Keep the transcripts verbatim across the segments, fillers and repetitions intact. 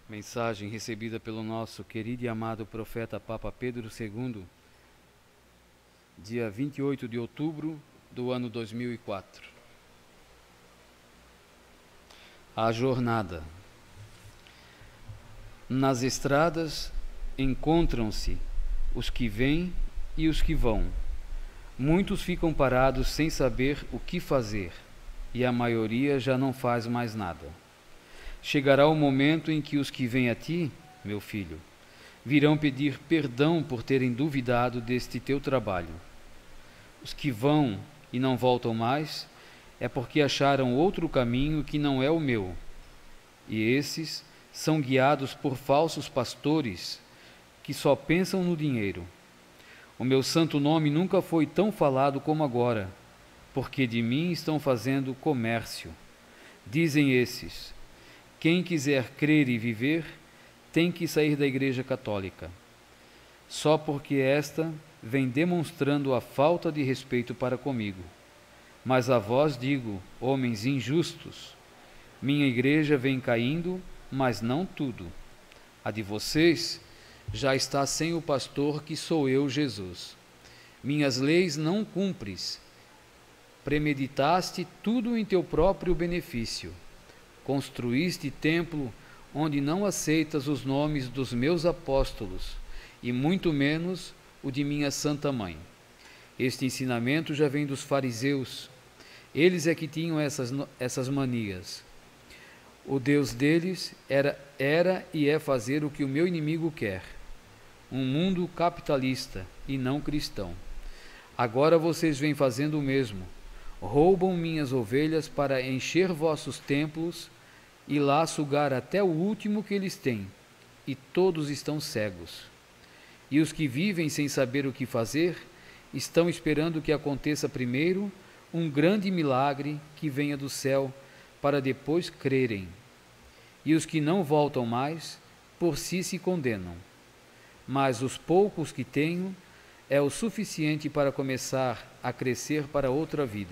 Mensagem recebida pelo nosso querido e amado profeta Papa Pedro segundo, dia vinte e oito de outubro do ano dois mil e quatro. A jornada. Nas estradas encontram-se os que vêm e os que vão. Muitos ficam parados sem saber o que fazer, e a maioria já não faz mais nada. Chegará o momento em que os que vêm a ti, meu filho, virão pedir perdão por terem duvidado deste teu trabalho. Os que vão e não voltam mais é porque acharam outro caminho que não é o meu. E esses são guiados por falsos pastores que só pensam no dinheiro. O meu santo nome nunca foi tão falado como agora, porque de mim estão fazendo comércio. Dizem esses: quem quiser crer e viver, tem que sair da Igreja Católica, só porque esta vem demonstrando a falta de respeito para comigo. Mas a vós digo, homens injustos, minha Igreja vem caindo, mas não tudo. A de vocês já está sem o pastor, que sou eu, Jesus. Minhas leis não cumpres. Premeditaste tudo em teu próprio benefício. Construíste templo onde não aceitas os nomes dos meus apóstolos, e muito menos o de minha Santa Mãe. Este ensinamento já vem dos fariseus. Eles é que tinham essas, essas manias. O Deus deles era, era e é fazer o que o meu inimigo quer. Um mundo capitalista e não cristão. Agora vocês vêm fazendo o mesmo. Roubam minhas ovelhas para encher vossos templos e lá sugar até o último que eles têm, e todos estão cegos. E os que vivem sem saber o que fazer, estão esperando que aconteça primeiro um grande milagre que venha do céu, para depois crerem. E os que não voltam mais, por si se condenam. Mas os poucos que tenho é o suficiente para começar a crescer para outra vida.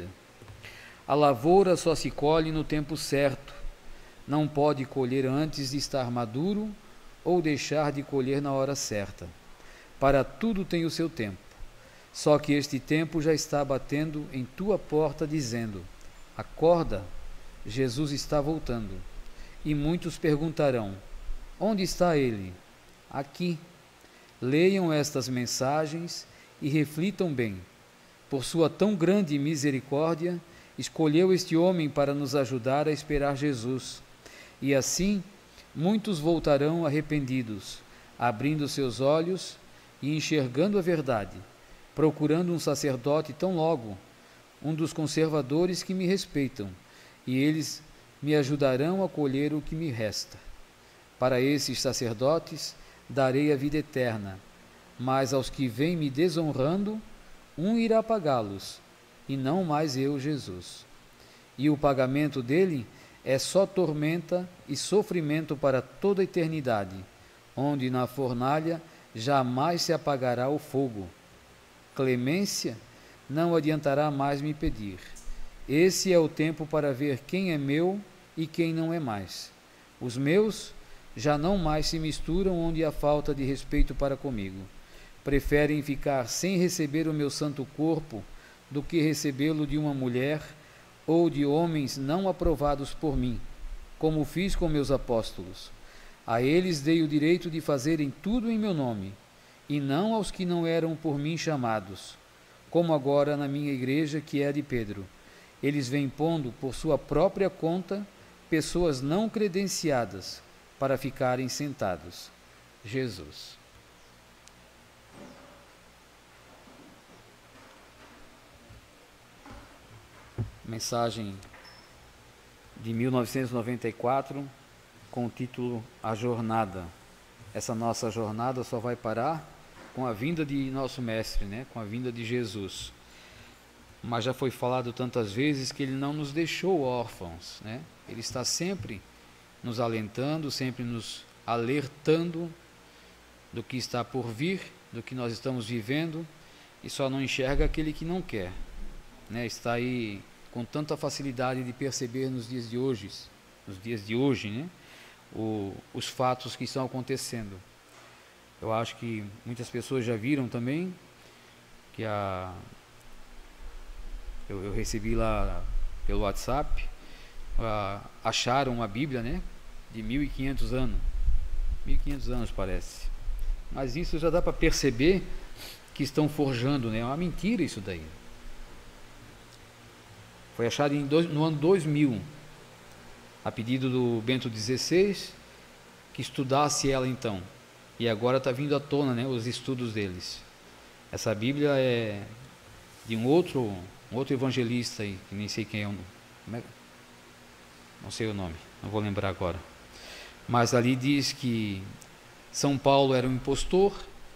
A lavoura só se colhe no tempo certo. Não pode colher antes de estar maduro ou deixar de colher na hora certa. Para tudo tem o seu tempo. Só que este tempo já está batendo em tua porta, dizendo: acorda, Jesus está voltando. E muitos perguntarão: onde está ele? Aqui. Leiam estas mensagens e reflitam bem. Por sua tão grande misericórdia, escolheu este homem para nos ajudar a esperar Jesus. E assim, muitos voltarão arrependidos, abrindo seus olhos e enxergando a verdade, procurando um sacerdote tão logo, um dos conservadores que me respeitam, e eles me ajudarão a colher o que me resta. Para esses sacerdotes darei a vida eterna, mas aos que vêm me desonrando, um irá pagá-los, e não mais eu, Jesus. E o pagamento dele é só tormenta e sofrimento para toda a eternidade, onde na fornalha jamais se apagará o fogo. Clemência não adiantará mais me pedir. Esse é o tempo para ver quem é meu e quem não é mais. Os meus já não mais se misturam onde há falta de respeito para comigo. Preferem ficar sem receber o meu santo corpo do que recebê-lo de uma mulher ou de homens não aprovados por mim, como fiz com meus apóstolos. A eles dei o direito de fazerem tudo em meu nome, e não aos que não eram por mim chamados, como agora na minha igreja, que é a de Pedro. Eles vêm pondo por sua própria conta pessoas não credenciadas para ficarem sentados. Jesus. Mensagem de mil novecentos e noventa e quatro, com o título A Jornada. Essa nossa jornada só vai parar com a vinda de nosso Mestre, né? Com a vinda de Jesus. Mas já foi falado tantas vezes que ele não nos deixou órfãos, né? Ele está sempre nos alentando, sempre nos alertando do que está por vir, do que nós estamos vivendo, e só não enxerga aquele que não quer, né? Está aí com tanta facilidade de perceber nos dias de hoje, nos dias de hoje, né? o, os fatos que estão acontecendo. Eu acho que muitas pessoas já viram também que a, eu, eu recebi lá pelo WhatsApp, a, acharam uma Bíblia, né, de mil e quinhentos anos, mil e quinhentos anos parece, mas isso já dá para perceber que estão forjando, né, é uma mentira isso daí. Foi achado em dois, no ano dois mil, a pedido do Bento dezesseis, que estudasse ela então, e agora está vindo à tona, né, os estudos deles. Essa Bíblia é de um outro, um outro evangelista aí, que nem sei quem é, como é, não sei o nome, não vou lembrar agora, mas ali diz que São Paulo era um impostor,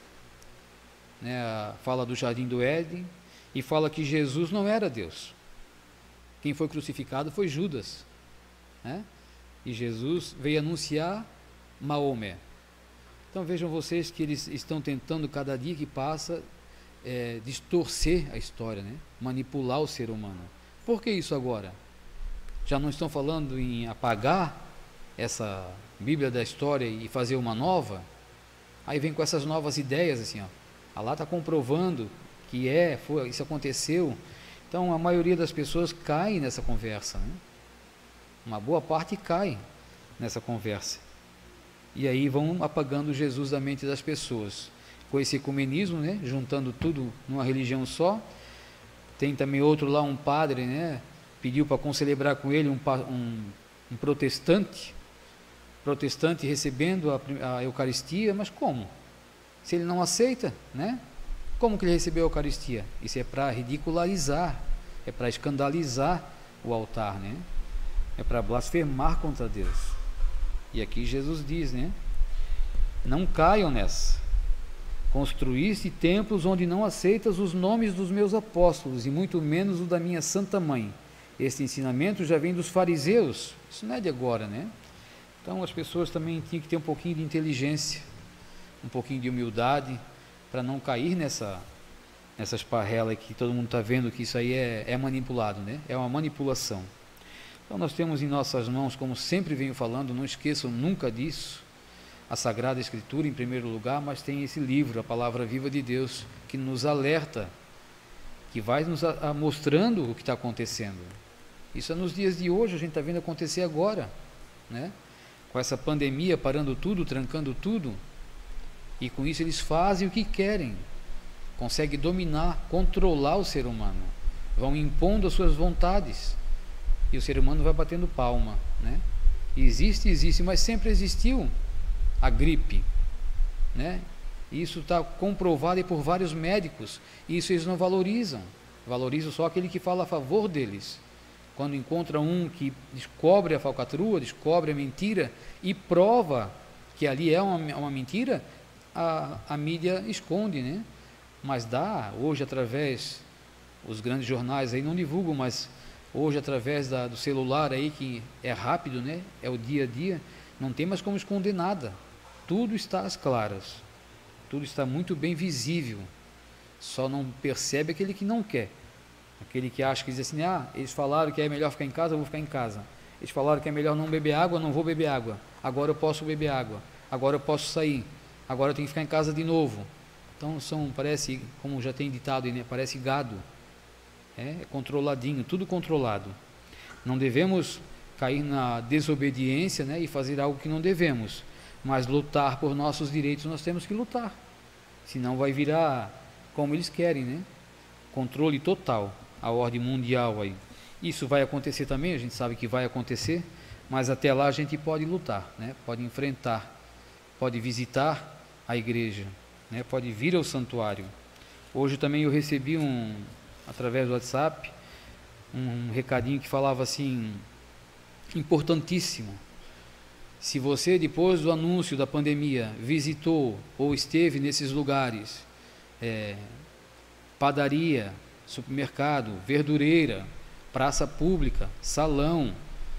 né, fala do Jardim do Éden, e fala que Jesus não era Deus. Quem foi crucificado foi Judas, né? E Jesus veio anunciar Maomé. Então vejam vocês que eles estão tentando, cada dia que passa, é, distorcer a história, né? Manipular o ser humano. Por que isso agora? Já não estão falando em apagar essa Bíblia da história e fazer uma nova? Aí vem com essas novas ideias, assim, ó. Allah está comprovando que é, foi, isso aconteceu. Então a maioria das pessoas cai nessa conversa, né? Uma boa parte cai nessa conversa. E aí vão apagando Jesus da mente das pessoas. Com esse ecumenismo, né? Juntando tudo numa religião só. Tem também outro lá, um padre, né? Pediu para concelebrar com ele um, um, um protestante, protestante recebendo a, a Eucaristia, mas como? Se ele não aceita, né? Como que ele recebeu a Eucaristia? Isso é para ridicularizar, é para escandalizar o altar, né? É para blasfemar contra Deus. E aqui Jesus diz, né? Não caiam nessa. Construíste templos onde não aceitas os nomes dos meus apóstolos, e muito menos o da minha santa mãe. Este ensinamento já vem dos fariseus. Isso não é de agora, né? Então as pessoas também tinham que ter um pouquinho de inteligência, um pouquinho de humildade, para não cair nessa, nessa esparrela que todo mundo está vendo que isso aí é, é manipulado, né? É uma manipulação. Então nós temos em nossas mãos, como sempre venho falando, não esqueçam nunca disso, a Sagrada Escritura em primeiro lugar, mas tem esse livro, a Palavra Viva de Deus, que nos alerta, que vai nos a, a mostrando o que está acontecendo. Isso é nos dias de hoje, a gente está vendo acontecer agora, né? Com essa pandemia parando tudo, trancando tudo, e com isso eles fazem o que querem, conseguem dominar, controlar o ser humano, vão impondo as suas vontades, e o ser humano vai batendo palma, né? Existe, existe, mas sempre existiu a gripe, né? Isso está comprovado por vários médicos, e isso eles não valorizam, valorizam só aquele que fala a favor deles. Quando encontra um que descobre a falcatrua, descobre a mentira e prova que ali é uma, uma mentira, A, a mídia esconde, né? Mas dá, hoje através, os grandes jornais aí não divulgam, mas hoje através da, do celular aí, que é rápido, né? É o dia a dia, não tem mais como esconder nada, tudo está às claras, tudo está muito bem visível, só não percebe aquele que não quer, aquele que acha que diz assim, ah, eles falaram que é melhor ficar em casa, eu vou ficar em casa, eles falaram que é melhor não beber água, não vou beber água, agora eu posso beber água, agora eu posso sair, agora eu tenho que ficar em casa de novo. Então são, parece, como já tem ditado aí, né? Parece gado, é controladinho, tudo controlado. Não devemos cair na desobediência, né? E fazer algo que não devemos, mas lutar por nossos direitos nós temos que lutar, senão vai virar como eles querem, né? Controle total, a ordem mundial aí. Isso vai acontecer também, a gente sabe que vai acontecer, mas até lá a gente pode lutar, né? Pode enfrentar, pode visitar a igreja, né? Pode vir ao santuário. Hoje também eu recebi um, através do WhatsApp, um recadinho que falava assim, importantíssimo: se você depois do anúncio da pandemia visitou ou esteve nesses lugares, é, padaria, supermercado, verdureira, praça pública, salão,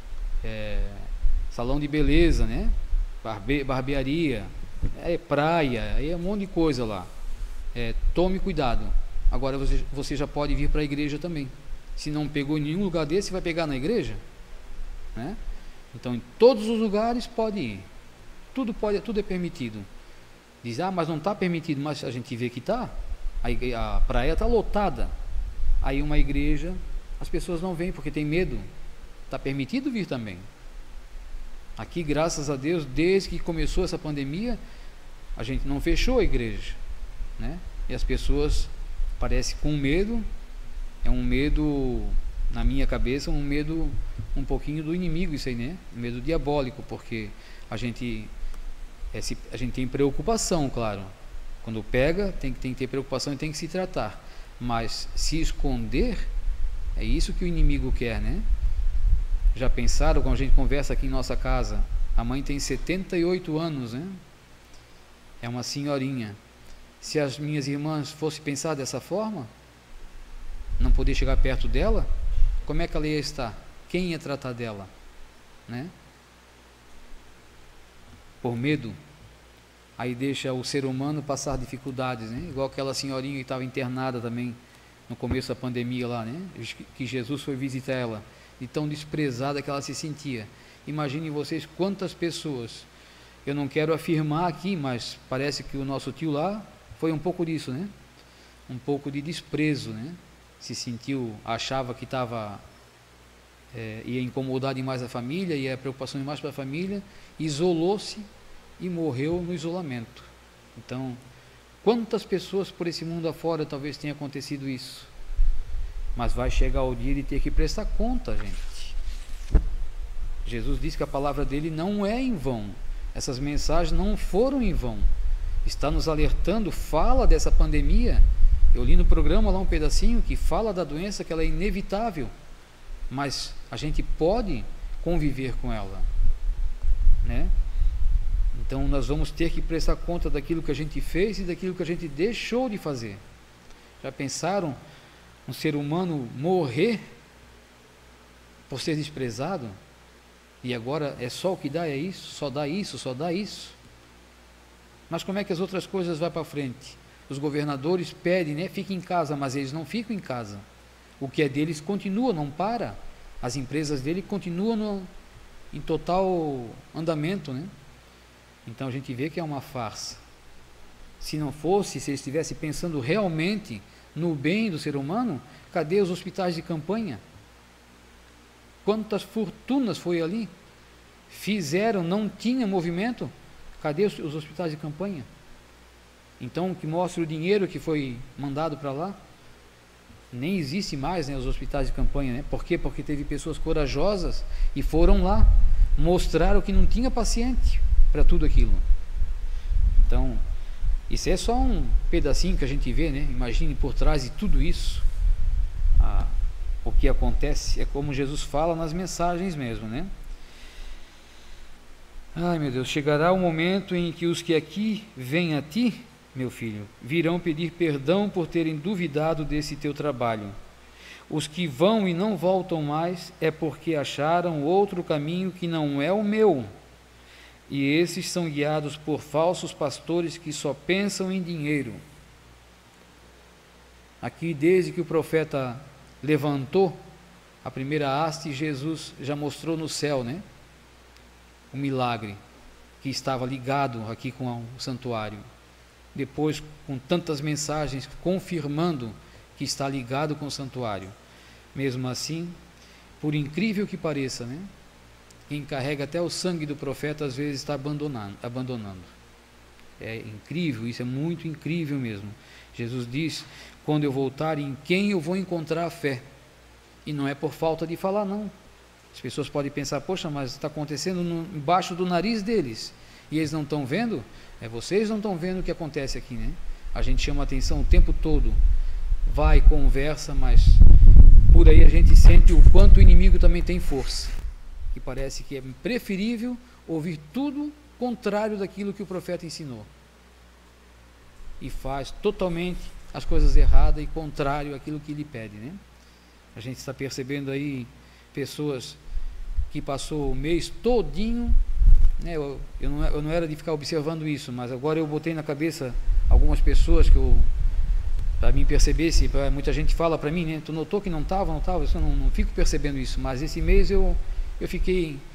é, salão de beleza, né? Barbe, barbearia, é, praia, é um monte de coisa lá. É, tome cuidado. Agora você, você já pode vir para a igreja também. Se não pegou em nenhum lugar desse, vai pegar na igreja, né? Então, em todos os lugares pode ir. Tudo, pode, tudo é permitido. Diz, ah, mas não está permitido, mas a gente vê que está. A, a praia está lotada. Aí uma igreja, as pessoas não vêm porque tem medo. Está permitido vir também. Aqui, graças a Deus, desde que começou essa pandemia, a gente não fechou a igreja, né? E as pessoas parecem com medo. É um medo, na minha cabeça, um medo um pouquinho do inimigo, isso aí, né? Um medo diabólico, porque a gente, é, se, a gente tem preocupação, claro. Quando pega, tem, tem que ter preocupação e tem que se tratar. Mas se esconder, é isso que o inimigo quer, né? Já pensaram, quando a gente conversa aqui em nossa casa, a mãe tem setenta e oito anos, né? É uma senhorinha. Se as minhas irmãs fossem pensar dessa forma, não poder chegar perto dela, como é que ela ia estar? Quem ia tratar dela? Né? Por medo. Aí deixa o ser humano passar dificuldades, né? Igual aquela senhorinha que estava internada também no começo da pandemia lá, né? Que Jesus foi visitar ela, de tão desprezada que ela se sentia. Imaginem vocês quantas pessoas, eu não quero afirmar aqui, mas parece que o nosso tio lá foi um pouco disso, né? Um pouco de desprezo, né? Se sentiu, achava que estava, é, ia incomodar demais a família, ia preocupação demais para a família, isolou-se e morreu no isolamento. Então, quantas pessoas por esse mundo afora talvez tenha acontecido isso? Mas vai chegar o dia de ter que prestar conta, gente. Jesus disse que a palavra dele não é em vão. Essas mensagens não foram em vão. Está nos alertando, fala dessa pandemia. Eu li no programa lá um pedacinho que fala da doença, que ela é inevitável, mas a gente pode conviver com ela, né? Então nós vamos ter que prestar conta daquilo que a gente fez e daquilo que a gente deixou de fazer. Já pensaram um ser humano morrer por ser desprezado? E agora é só o que dá, é isso, só dá isso, só dá isso. Mas como é que as outras coisas vão para frente? Os governadores pedem, né, fiquem em casa, mas eles não ficam em casa. O que é deles continua, não para. As empresas dele continuam no, em total andamento, né? Então a gente vê que é uma farsa. Se não fosse, se eles estivessem pensando realmente no bem do ser humano, cadê os hospitais de campanha? Quantas fortunas foi ali? Fizeram, não tinha movimento. Cadê os, os hospitais de campanha? Então, que mostra o dinheiro que foi mandado para lá. Nem existe mais, né, os hospitais de campanha, né? Por quê? Porque teve pessoas corajosas e foram lá, mostraram que não tinha paciente para tudo aquilo. Então, isso é só um pedacinho que a gente vê, né? Imagine por trás de tudo isso, ah, o que acontece, é como Jesus fala nas mensagens mesmo, né? Ai, meu Deus, chegará o momento em que os que aqui vêm a ti, meu filho, virão pedir perdão por terem duvidado desse teu trabalho. Os que vão e não voltam mais é porque acharam outro caminho que não é o meu. E esses são guiados por falsos pastores que só pensam em dinheiro. Aqui, desde que o profeta levantou a primeira haste, Jesus já mostrou no céu, né? O milagre que estava ligado aqui com o santuário. Depois, com tantas mensagens confirmando que está ligado com o santuário. Mesmo assim, por incrível que pareça, né? Quem carrega até o sangue do profeta às vezes está abandonando, abandonando. É incrível, isso é muito incrível mesmo. Jesus diz, quando eu voltar, em quem eu vou encontrar a fé? E não é por falta de falar, não. As pessoas podem pensar, poxa, mas está acontecendo no, embaixo do nariz deles, e eles não estão vendo? É, vocês não estão vendo o que acontece aqui, né? A gente chama atenção o tempo todo, vai, conversa, mas por aí a gente sente o quanto o inimigo também tem força, que parece que é preferível ouvir tudo contrário daquilo que o profeta ensinou, e faz totalmente as coisas erradas e contrário àquilo que ele pede, né? A gente está percebendo aí pessoas que passou o mês todinho, né? eu, eu, não, eu não era de ficar observando isso, mas agora eu botei na cabeça algumas pessoas que eu, para mim perceber, se muita gente fala para mim, né? Tu notou que não estava, não estava, eu não, não fico percebendo isso, mas esse mês eu, eu fiquei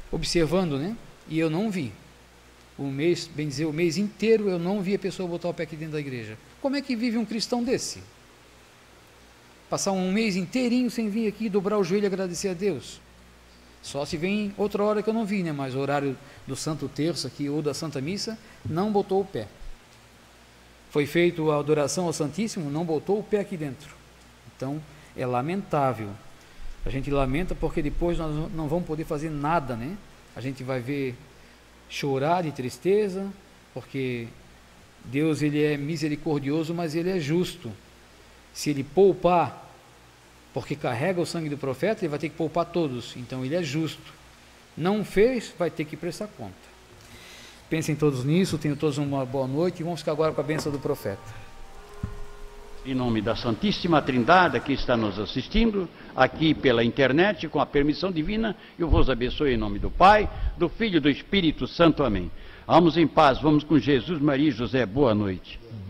observando, né? E eu não vi. O mês, bem dizer, o mês inteiro eu não vi a pessoa botar o pé aqui dentro da igreja. Como é que vive um cristão desse? Passar um mês inteirinho sem vir aqui, dobrar o joelho e agradecer a Deus. Só se vem outra hora que eu não vi, né? Mas o horário do Santo Terço aqui, ou da Santa Missa, não botou o pé. Foi feita a adoração ao Santíssimo, não botou o pé aqui dentro. Então, é lamentável. A gente lamenta porque depois nós não vamos poder fazer nada, né? A gente vai ver chorar de tristeza, porque Deus, ele é misericordioso, mas ele é justo. Se ele poupar, porque carrega o sangue do profeta, ele vai ter que poupar todos. Então ele é justo. Não fez, vai ter que prestar conta. Pensem todos nisso, tenham todos uma boa noite e vamos ficar agora com a bênção do profeta. Em nome da Santíssima Trindade, que está nos assistindo, aqui pela internet, com a permissão divina, eu vos abençoe em nome do Pai, do Filho e do Espírito Santo. Amém. Vamos em paz, vamos com Jesus, Maria e José. Boa noite.